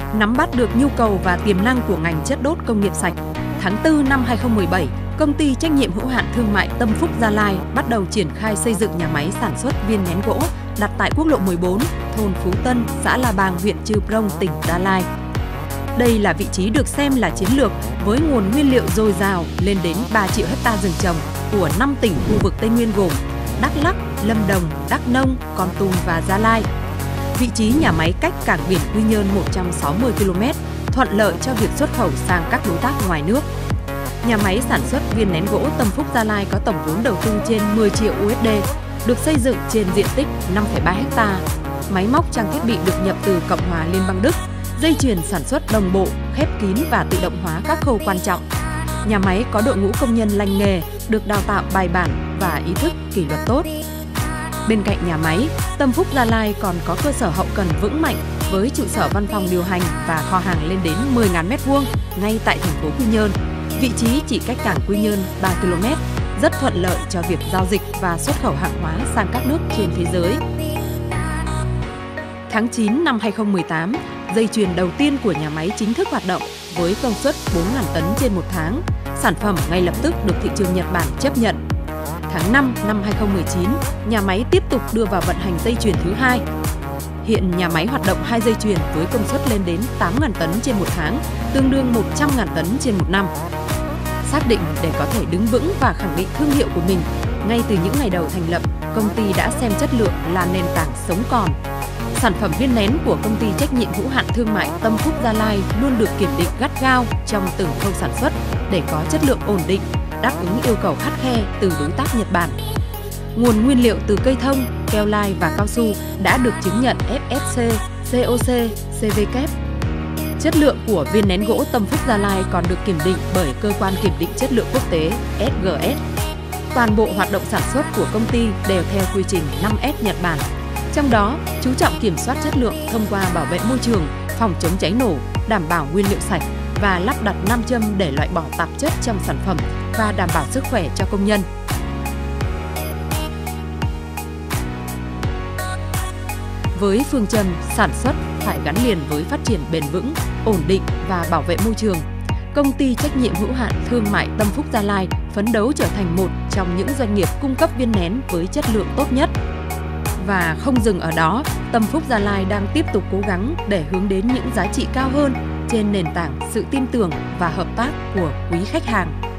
Nắm bắt được nhu cầu và tiềm năng của ngành chất đốt công nghiệp sạch, tháng 4 năm 2017, Công ty trách nhiệm hữu hạn thương mại Tâm Phúc Gia Lai bắt đầu triển khai xây dựng nhà máy sản xuất viên nén gỗ đặt tại quốc lộ 14, thôn Phú Tân, xã La Bang, huyện Chư Prong, tỉnh Gia Lai. Đây là vị trí được xem là chiến lược với nguồn nguyên liệu dồi dào lên đến 3 triệu hecta rừng trồng của 5 tỉnh khu vực Tây Nguyên gồm Đắk Lắk, Lâm Đồng, Đắk Nông, Kon Tum và Gia Lai. Vị trí nhà máy cách cảng biển Quy Nhơn 160 km, thuận lợi cho việc xuất khẩu sang các đối tác ngoài nước. Nhà máy sản xuất viên nén gỗ Tâm Phúc Gia Lai có tổng vốn đầu tư trên 10 triệu USD, được xây dựng trên diện tích 5,3 ha. Máy móc trang thiết bị được nhập từ Cộng hòa Liên bang Đức, dây chuyền sản xuất đồng bộ, khép kín và tự động hóa các khâu quan trọng. Nhà máy có đội ngũ công nhân lành nghề, được đào tạo bài bản và ý thức kỷ luật tốt. Bên cạnh nhà máy, Tâm Phúc Gia Lai còn có cơ sở hậu cần vững mạnh với trụ sở văn phòng điều hành và kho hàng lên đến 10.000 m2 ngay tại thành phố Quy Nhơn. Vị trí chỉ cách cảng Quy Nhơn 3 km, rất thuận lợi cho việc giao dịch và xuất khẩu hàng hóa sang các nước trên thế giới. Tháng 9 năm 2018, dây chuyền đầu tiên của nhà máy chính thức hoạt động với công suất 4.000 tấn trên một tháng. Sản phẩm ngay lập tức được thị trường Nhật Bản chấp nhận. Tháng 5 năm 2019, nhà máy tiếp tục đưa vào vận hành dây chuyền thứ hai. Hiện nhà máy hoạt động 2 dây chuyền với công suất lên đến 8.000 tấn trên một tháng, tương đương 100.000 tấn trên một năm. Xác định để có thể đứng vững và khẳng định thương hiệu của mình, ngay từ những ngày đầu thành lập, công ty đã xem chất lượng là nền tảng sống còn. Sản phẩm viên nén của công ty trách nhiệm hữu hạn thương mại Tâm Phúc Gia Lai luôn được kiểm định gắt gao trong từng khâu sản xuất để có chất lượng ổn định, đáp ứng yêu cầu khắt khe từ đối tác Nhật Bản. Nguồn nguyên liệu từ cây thông, keo lai và cao su đã được chứng nhận FSC, COC, CVK. Chất lượng của viên nén gỗ Tâm Phúc Gia Lai còn được kiểm định bởi cơ quan kiểm định chất lượng quốc tế SGS. Toàn bộ hoạt động sản xuất của công ty đều theo quy trình 5S Nhật Bản. Trong đó, chú trọng kiểm soát chất lượng thông qua bảo vệ môi trường, phòng chống cháy nổ, đảm bảo nguyên liệu sạch và lắp đặt nam châm để loại bỏ tạp chất trong sản phẩm và đảm bảo sức khỏe cho công nhân. Với phương châm sản xuất phải gắn liền với phát triển bền vững, ổn định và bảo vệ môi trường, công ty trách nhiệm hữu hạn thương mại Tâm Phúc Gia Lai phấn đấu trở thành một trong những doanh nghiệp cung cấp viên nén với chất lượng tốt nhất. Và không dừng ở đó, Tâm Phúc Gia Lai đang tiếp tục cố gắng để hướng đến những giá trị cao hơn trên nền tảng sự tin tưởng và hợp tác của quý khách hàng.